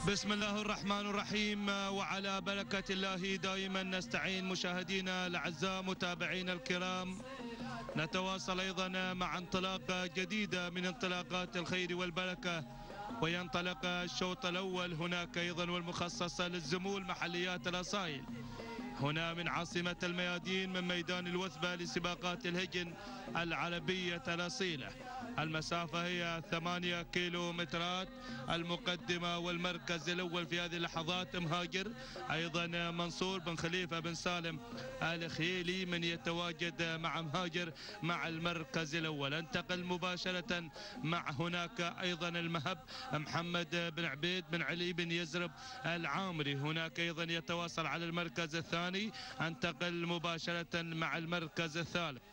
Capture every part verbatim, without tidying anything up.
بسم الله الرحمن الرحيم، وعلى بركة الله دائما نستعين. مشاهدينا الأعزاء متابعينا الكرام، نتواصل أيضا مع انطلاقة جديدة من انطلاقات الخير والبركة، وينطلق الشوط الأول هناك أيضا والمخصصة للزمول محليات الأصايل هنا من عاصمة الميادين من ميدان الوثبة لسباقات الهجن العربية الأصيلة. المسافة هي ثمانية كيلو مترات. المقدمة والمركز الأول في هذه اللحظات مهاجر، أيضا منصور بن خليفة بن سالم الخيلي من يتواجد مع مهاجر مع المركز الأول. انتقل مباشرة مع هناك أيضا المهب محمد بن عبيد بن علي بن يزرب العامري، هناك أيضا يتواصل على المركز الثاني. انتقل مباشرة مع المركز الثالث.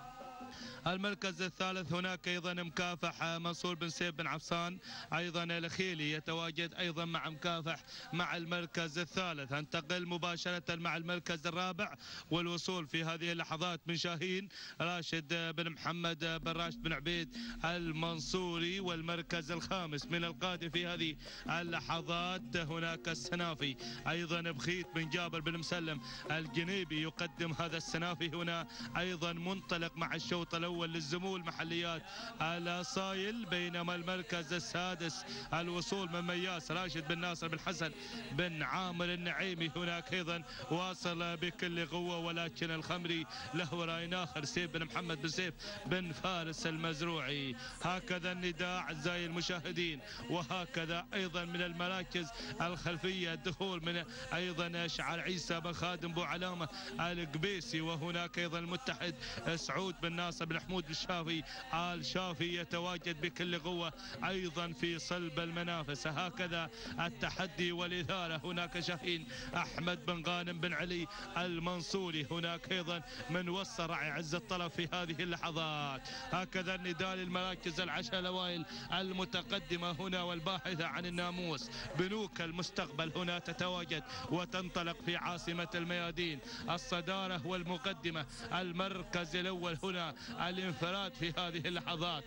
المركز الثالث هناك ايضا مكافح منصور بن سيف بن عفصان ايضا الخيلي يتواجد ايضا مع مكافح مع المركز الثالث. انتقل مباشرة مع المركز الرابع والوصول في هذه اللحظات من شاهين راشد بن محمد بن راشد بن عبيد المنصوري. والمركز الخامس من القادم في هذه اللحظات هناك السنافي ايضا بخيت بن جابر بن مسلم الجنيبي يقدم هذا السنافي هنا ايضا منطلق مع الشوط الاول للزمول محليات الأصايل. بينما المركز السادس الوصول من مياس راشد بن ناصر بن حسن بن عامر النعيمي هناك ايضا واصل بكل قوه، ولكن الخمري له راي اخر سيف بن محمد بن سيف بن فارس المزروعي. هكذا النداء اعزائي المشاهدين، وهكذا ايضا من المراكز الخلفيه الدخول من ايضا شعار عيسى بن خادم بو علامه القبيسي، وهناك ايضا المتحد سعود بن ناصر بن حمود الشافي آل شافي يتواجد بكل قوة أيضا في صلب المنافس. هكذا التحدي والإثارة. هناك شاهين أحمد بن غانم بن علي المنصوري، هناك أيضا من وصل راعي عز الطلب في هذه اللحظات. هكذا النداء للمراكز العشر الأوائل المتقدمة هنا والباحثة عن الناموس بنوك المستقبل هنا تتواجد وتنطلق في عاصمة الميادين. الصدارة والمقدمة المركز الأول هنا الانفراد في هذه اللحظات.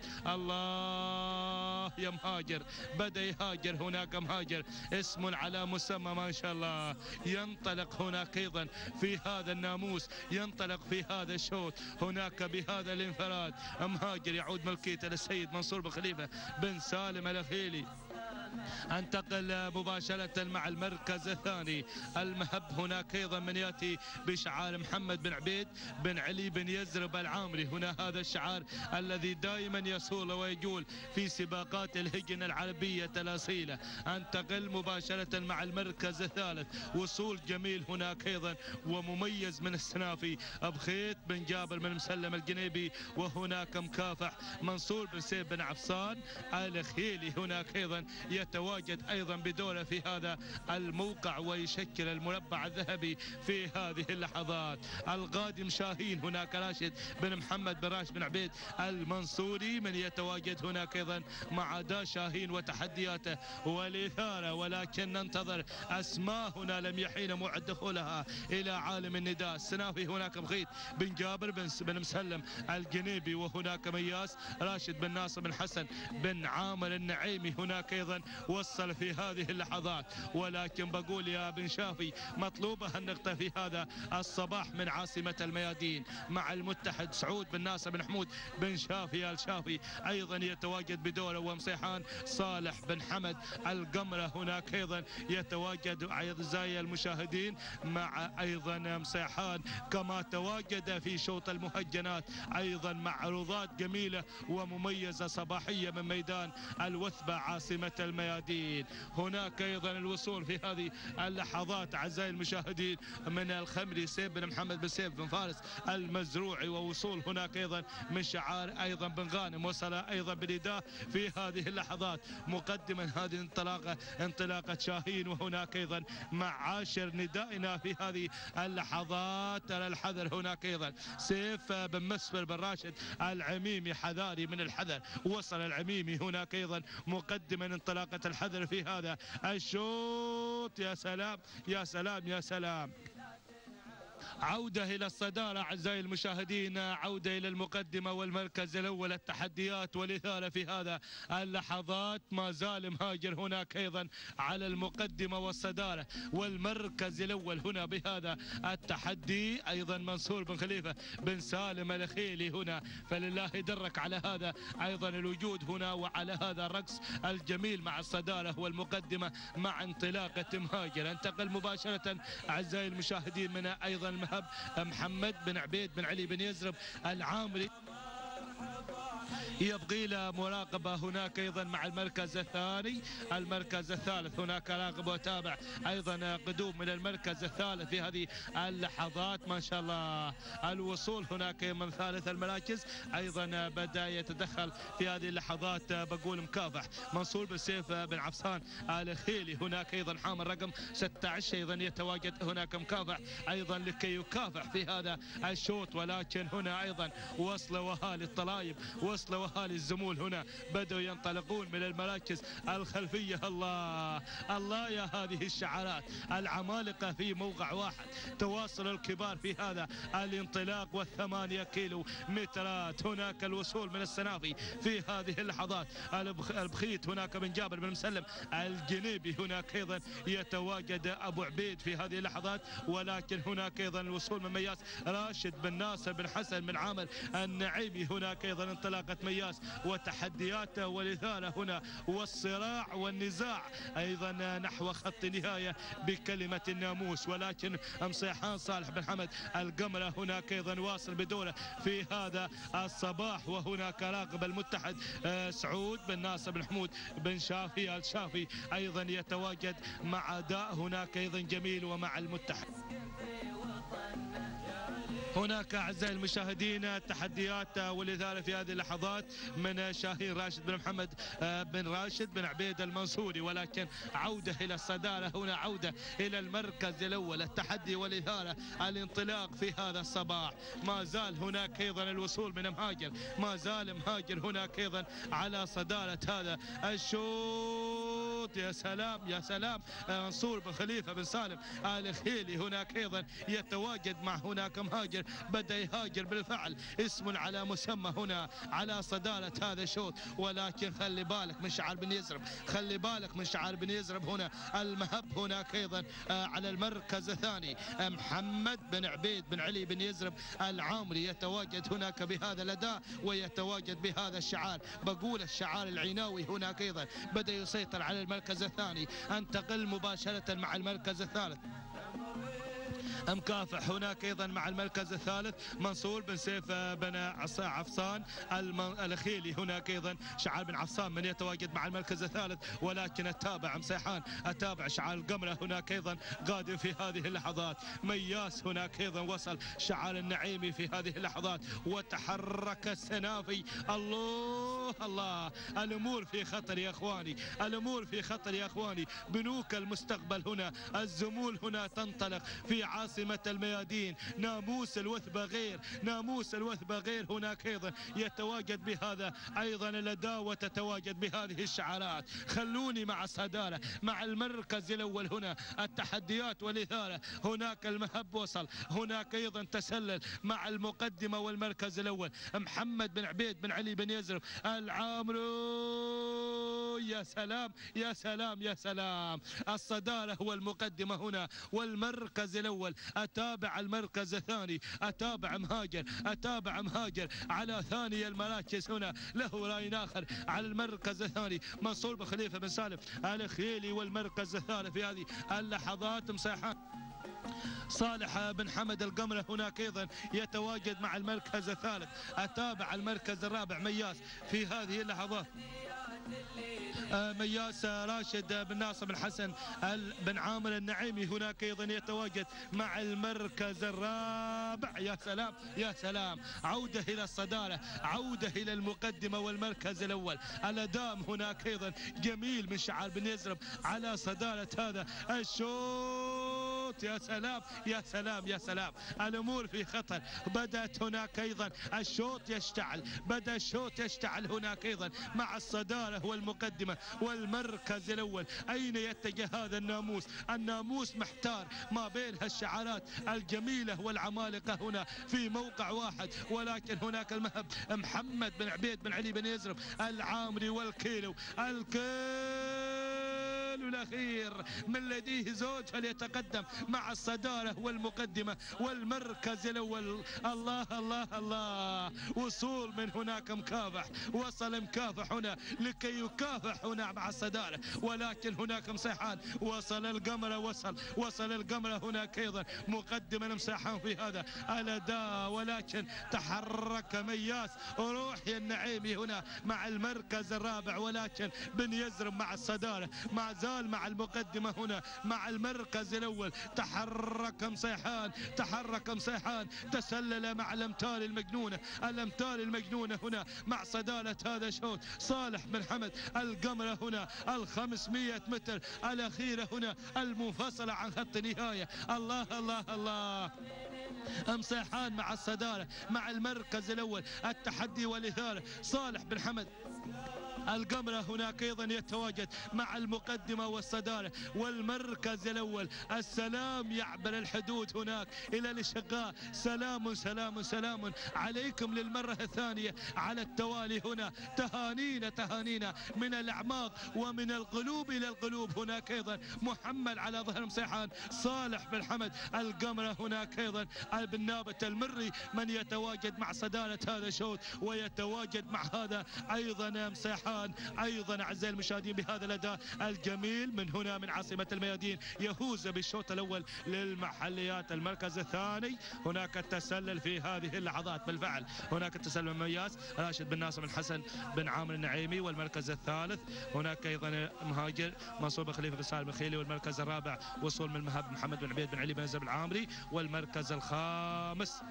الله يا مهاجر، بدأ يهاجر هناك مهاجر اسم على مسمى ما شاء الله. ينطلق هناك ايضا في هذا الناموس، ينطلق في هذا الشوط هناك بهذا الانفراد. مهاجر يعود ملكيته للسيد منصور بن خليفة بن سالم الخيلي. انتقل مباشرة مع المركز الثاني المهب، هناك ايضا من ياتي بشعار محمد بن عبيد بن علي بن يزرب العامري. هنا هذا الشعار الذي دائما يصول ويجول في سباقات الهجن العربية الأصيلة. انتقل مباشرة مع المركز الثالث، وصول جميل هناك ايضا ومميز من السنافي بخيت بن جابر بن مسلم الجنيبي، وهناك مكافح منصور بن سيف بن عفصان الخيلي هناك ايضا يتواجد ايضا بدوره في هذا الموقع ويشكل المربع الذهبي في هذه اللحظات. القادم شاهين هناك راشد بن محمد بن راشد بن عبيد المنصوري من يتواجد هناك ايضا مع دا شاهين وتحدياته والاثاره، ولكن ننتظر اسماء هنا لم يحين موعد دخولها الى عالم النداء. السنافي هناك بخيت بن جابر بن بن مسلم الجنيبي، وهناك مياس راشد بن ناصر بن حسن بن عامر النعيمي هناك ايضا وصل في هذه اللحظات. ولكن بقول يا بن شافي مطلوبة النقطة في هذا الصباح من عاصمة الميادين مع المتحد سعود بن ناصر بن حمود بن شافي الشافي ايضا يتواجد بدوره، ومصيحان صالح بن حمد القمرة هناك ايضا يتواجد اعزائي المشاهدين مع ايضا مصيحان كما تواجد في شوط المهجنات ايضا مع عروضات جميلة ومميزة صباحية من ميدان الوثبة عاصمة الميادين. هناك ايضا الوصول في هذه اللحظات اعزائي المشاهدين من الخمري سيف بن محمد بن سيف بن فارس المزروعي، ووصول هناك ايضا من شعار ايضا بن غانم وصل ايضا بنداء في هذه اللحظات مقدما هذه الانطلاقه انطلاقه شاهين. وهناك ايضا مع عاشر ندائنا في هذه اللحظات الحذر هناك ايضا سيف بن مسفر بن راشد العميمي حذاري من الحذر. وصل العميمي هناك ايضا مقدما انطلاقه الحذر في هذا الشوط. يا سلام يا سلام يا سلام. عودة إلى الصدارة أعزائي المشاهدين، عودة إلى المقدمة والمركز الأول. التحديات والإثارة في هذا اللحظات، ما زال مهاجر هناك أيضا على المقدمة والصدارة والمركز الأول هنا بهذا التحدي. أيضا منصور بن خليفة بن سالم الخيلي هنا، فلله درك على هذا أيضا الوجود هنا وعلى هذا الرقص الجميل مع الصدارة والمقدمة مع انطلاقة مهاجر. انتقل مباشرة أعزائي المشاهدين من أيضا المهب محمد بن عبيد بن علي بن يزرب العامري، يبغي له مراقبة هناك أيضا مع المركز الثاني. المركز الثالث هناك راقب وتابع أيضا قدوم من المركز الثالث في هذه اللحظات. ما شاء الله الوصول هناك من ثالث المراكز أيضا بدأ يتدخل في هذه اللحظات. بقول مكافح منصور بن سيف بن عفصان الخيلي هناك أيضا حامل رقم ستة عشر أيضا يتواجد هناك مكافح أيضا لكي يكافح في هذا الشوط، ولكن هنا أيضا وصل وهالي الطلايب، وصل وهالي الزمول هنا بدأوا ينطلقون من المراكز الخلفية. الله الله يا هذه الشعارات، العمالقة في موقع واحد، تواصل الكبار في هذا الانطلاق والثمانية كيلو مترات. هناك الوصول من السنافي في هذه اللحظات، البخيت هناك من جابر بن مسلم الجنيبي هناك أيضا يتواجد أبو عبيد في هذه اللحظات، ولكن هناك أيضا الوصول من مياس راشد بن ناصر بن حسن بن عامر النعيمي. هناك أيضا انطلاقة مياس وتحدياته والإثارة هنا والصراع والنزاع أيضا نحو خط نهاية بكلمة الناموس، ولكن مصيحان صالح بن حمد القمرة هناك أيضا واصل بدوره في هذا الصباح. وهناك راقب المتحد سعود بن ناصر بن حمود بن شافي الشافي أيضا يتواجد مع أداء هناك أيضا جميل ومع المتحد. هناك أعزائي المشاهدين تحديات والإثارة في هذه اللحظات من شاهين راشد بن محمد بن راشد بن عبيد المنصوري، ولكن عودة إلى الصدارة هنا، عودة إلى المركز الأول. التحدي والإثارة، الانطلاق في هذا الصباح. ما زال هناك أيضا الوصول من مهاجر، ما زال مهاجر هناك أيضا على صدارة هذا الشوط. يا سلام يا سلام، منصور بن خليفة بن سالم الخيلي هناك أيضا يتواجد مع هناك مهاجر بدأ يهاجر بالفعل، اسم على مسمى هنا على صدارة هذا الشوط. ولكن خلي بالك من شعار بن يزرب، خلي بالك من شعار بن يزرب هنا. المهب هناك أيضا على المركز الثاني محمد بن عبيد بن علي بن يزرب العامري يتواجد هناك بهذا الأداء ويتواجد بهذا الشعار. بقول الشعار العيناوي هناك أيضا بدأ يسيطر على المركز الثاني. انتقل مباشرة مع المركز الثالث. مكافح هناك ايضا مع المركز الثالث منصور بن سيف بن عفصان الخيلي. هناك ايضا شعار بن عفصان من يتواجد مع المركز الثالث، ولكن التابع مصيحان التابع شعار القمرة هناك ايضا قادم في هذه اللحظات. مياس هناك ايضا وصل شعار النعيمي في هذه اللحظات، وتحرك السنافي. الله الله، الامور في خطر يا اخواني، الامور في خطر يا اخواني. بنوك المستقبل هنا، الزمول هنا تنطلق في عاصمة الميادين. ناموس الوثبة غير، ناموس الوثبة غير. هناك أيضا يتواجد بهذا أيضا الأداء وتتواجد بهذه الشعارات. خلوني مع الصدارة، مع المركز الأول هنا. التحديات والإثارة، هناك المهب وصل، هناك أيضا تسلل مع المقدمة والمركز الأول. محمد بن عبيد بن علي بن يزرب العامرو. يا سلام يا سلام يا سلام، الصدارة والمقدمة هنا والمركز الأول. أتابع المركز الثاني، أتابع مهاجر، أتابع مهاجر على ثاني المراكز هنا. له راي آخر على المركز الثاني منصور بن خليفة بن سالم الخيلي. والمركز الثالث في هذه اللحظات مصيحان صالح بن حمد القمرة هناك أيضا يتواجد مع المركز الثالث. أتابع المركز الرابع مياس في هذه اللحظات. مياس راشد بن ناصر بن حسن بن عامر النعيمي هناك أيضا يتواجد مع المركز الرابع. يا سلام يا سلام، عودة إلى الصدارة، عودة إلى المقدمة والمركز الأول. الأداء هناك أيضا جميل من شعار بن يزرب على صدارة هذا الشوط. الشوط. يا سلام يا سلام يا سلام، الأمور في خطر. بدأت هناك أيضا الشوط يشتعل، بدأ الشوط يشتعل هناك أيضا مع الصدارة والمقدمة والمركز الأول. أين يتجه هذا الناموس؟ الناموس محتار ما بين هالشعارات الجميلة والعمالقة هنا في موقع واحد، ولكن هناك المهب محمد بن عبيد بن علي بن يزرب العامري والكيلو الكيلو الأخير من لديه زوج، فليتقدم مع الصدارة والمقدمة والمركز الأول. الله الله الله، وصول من هناك مكافح، وصل مكافح هنا لكي يكافح هنا مع الصدارة، ولكن هناك مصيحان. وصل القمرة، وصل وصل القمرة هناك أيضا مقدما مصيحان في هذا الأداء، ولكن تحرك مياس روح يا النعيمي هنا مع المركز الرابع، ولكن بن يزرب مع الصدارة مع زال مع المقدمة هنا مع المركز الأول. تحرك مصيحان، تحرك مصيحان، تسلل مع الأمثال المجنونة، الأمثال المجنونة هنا مع صدارة هذا الشوط. صالح بن حمد القمرة هنا الخمسمية متر الأخيرة هنا المنفصلة عن خط النهاية. الله الله الله، مصيحان مع الصدارة مع المركز الأول، التحدي والإثارة. صالح بن حمد القمرة هناك أيضا يتواجد مع المقدمة والصدارة والمركز الأول. السلام يعبر الحدود هناك إلى الشقاء. سلام سلام سلام عليكم للمرة الثانية على التوالي هنا. تهانينا تهانينا من الأعماق ومن القلوب إلى القلوب. هناك أيضا محمل على ظهر مصيحان صالح بن حمد القمرة. هناك أيضا بن نابت المري من يتواجد مع صدارة هذا الشوط، ويتواجد مع هذا أيضا مصيحان ايضا. اعزائي المشاهدين بهذا الاداء الجميل من هنا من عاصمه الميادين يفوز بالشوط الاول للمحليات. المركز الثاني هناك التسلل في هذه اللحظات بالفعل، هناك التسلل من مياس راشد بن ناصر بن حسن بن عامر النعيمي. والمركز الثالث هناك ايضا مهاجر منصور بن خليفه بن سالم الخيلي. والمركز الرابع وصول من مهاب محمد بن عبيد بن علي بن يزرب العامري. والمركز الخامس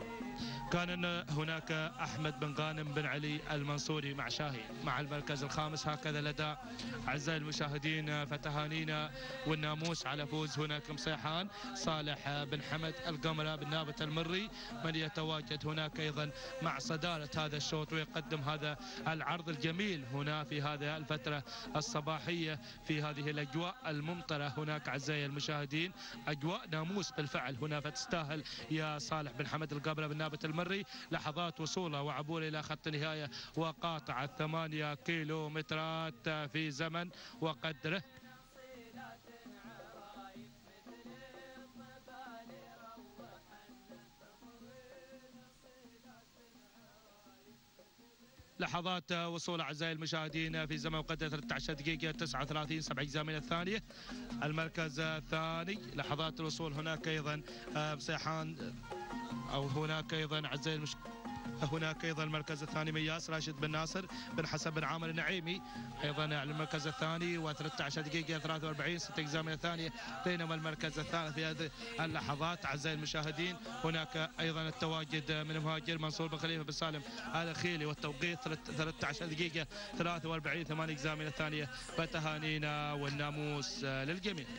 كان هناك أحمد بن غانم بن علي المنصوري مع شاهي مع المركز الخامس. هكذا الأداء أعزائي المشاهدين. فتهانينا والناموس على فوز هناك مصيحان صالح بن حمد القمرة بن نابت المري من يتواجد هناك أيضا مع صدارة هذا الشوط ويقدم هذا العرض الجميل هنا في هذه الفترة الصباحية في هذه الأجواء الممطرة هناك. أعزائي المشاهدين أجواء ناموس بالفعل هنا، فتستاهل يا صالح بن حمد القمرة بن نابت المري لحظات وصوله وعبوره إلى خط النهاية وقاطع الثمانية كيلومترات في زمن وقدره. لحظات وصول أعزائي المشاهدين في زمن وقدره ثلاثة عشر دقيقة تسعة وثلاثين سبع أجزاء من الثانية. المركز الثاني لحظات الوصول هناك أيضا مصيحان أو هناك أيضا أعزائي المشاهدين هناك ايضا المركز الثاني مياس راشد بن ناصر بن حسن بن عامر النعيمي ايضا على المركز الثاني و13 دقيقه ثلاثة وأربعين ستة اجزاء من الثانيه. بينما المركز الثالث في هذه اللحظات اعزائي المشاهدين هناك ايضا التواجد من مهاجر منصور بن خليفه بن سالم الخيلي والتوقيت ثلاثة عشر دقيقه ثلاثة وأربعين ثمانية اجزاء من الثانيه. فتهانينا والناموس للجميع.